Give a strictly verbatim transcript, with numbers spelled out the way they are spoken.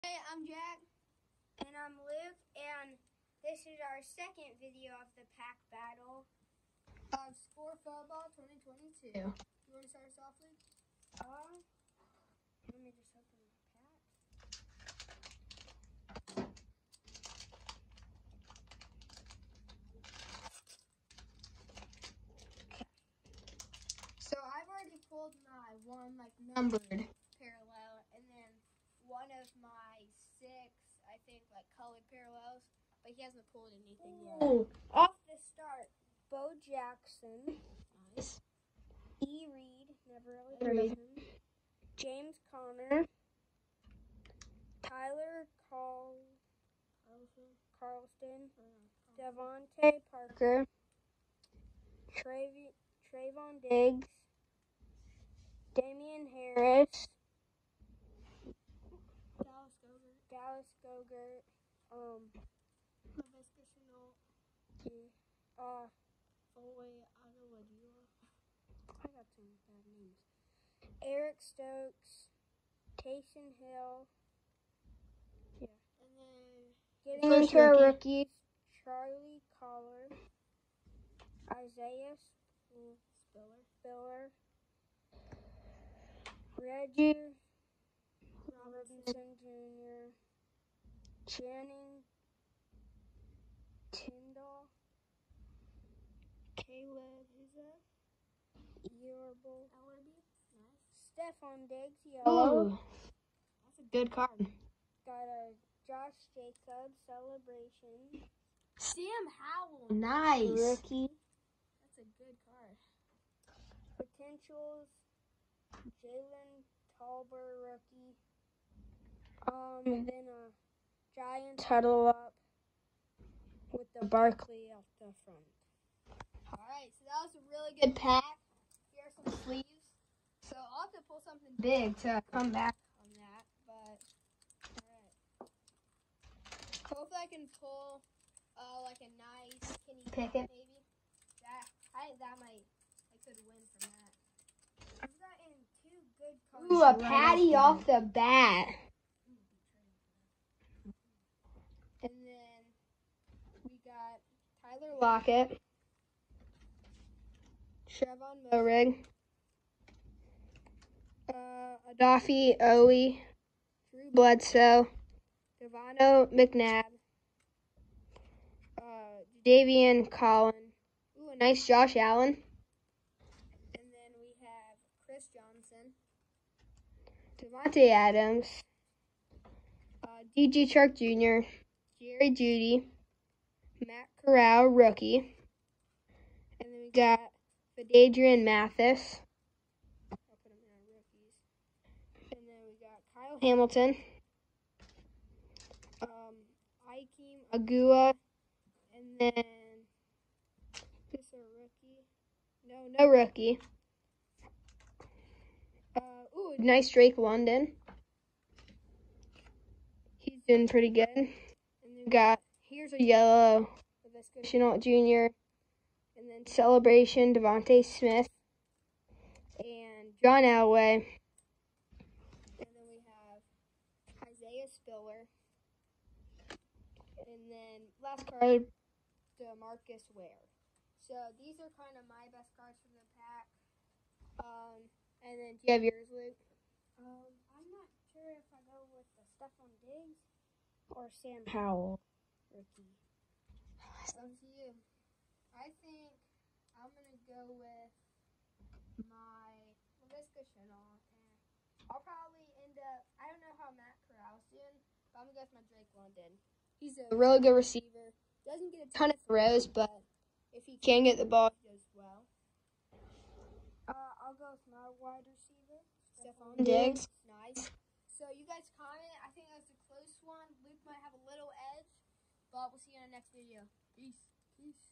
Hey, I'm Jack. And I'm Luke, and this is our second video of the pack battle of Score Football twenty twenty-two. You want to start us off, Luke? Uh, let me just open my pack. So I've already pulled my one like numbered Parallel, and then one of my six, I think, like colored parallels, but he hasn't pulled anything yet. Ooh. Off the start, Bo Jackson. Nice. E. Reed, never really heard of him. James Conner. Tyler Carl, Carlston. Devontae Parker. Trav- Trayvon Diggs. Damian Harris. Dallas Gogurt. Dallas Gogurt. Um, Laviska Shenault. yeah, uh, Foley Aguilar. I got some bad names. Eric Stokes. Taysom Hill. Yeah. And then Getting first into our rookie. rookies, Charlie Collar, Isaiah Spiller. Spiller, Reggie Robinson Junior, Channing Tyndall, Caleb, who's that? Earable, Ellerby. Nice. Stephon Diggs, yellow. Ooh. That's a good card. Got a Josh Jacobs celebration. Sam Howell. Nice. Rookie. That's a good card. Potentials, Jalen Tolbert, rookie. Um, then a Giants huddle up with the Barkley up the front. All right, so that was a really good pack. Here are some sleeves. So I'll have to pull something big to come back on that. But all right, hopefully I can pull uh, like a nice Kenny Pickett maybe. That I that might I could win from that. I've gotten two good cards. Ooh, a right patty off the bat. And then we got Tyler Lockett, Trevon Moehrig, uh, Adafi Owe, Drew Bledsoe, Devano McNabb, uh, Davian Collin. Ooh, a nice Josh Allen. And then we have Chris Johnson, Devontae Adams, uh, D J Chark Junior, Jerry Jeudy, Matt Corral, rookie. And then we got Fadadrian Mathis. I'll put him in our rookies. And then we got Kyle Hamilton, um, Ikem Agua, and then is this a rookie? No, no rookie. Uh, ooh, nice Drake London. He's doing pretty good. And then we got, here's a yellow, Laviska Shenault Junior, and then Celebration, Devontae Smith, and John Elway. And then we have Isaiah Spiller. And then last card, DeMarcus Ware. So these are kind of my best cards from the pack. Um, and then do you have yours, Luke? Um, I'm not sure if I go with the Stephon Diggs or Sam Howell rookie. It's up to you. I think I'm going to go with my Laviska Shenault. And I'll probably end up, I don't know how Matt Corral's doing, but I'm going to go with my Drake London. He's a really good receiver. Doesn't get a ton of throws, but if he can get the ball, he does well. Uh, I'll go with my wide receiver, Stephon Diggs. Nice. So you guys comment. I think that was a close one. Luke might have a little edge, but we'll see you in the next video. Peace. Peace.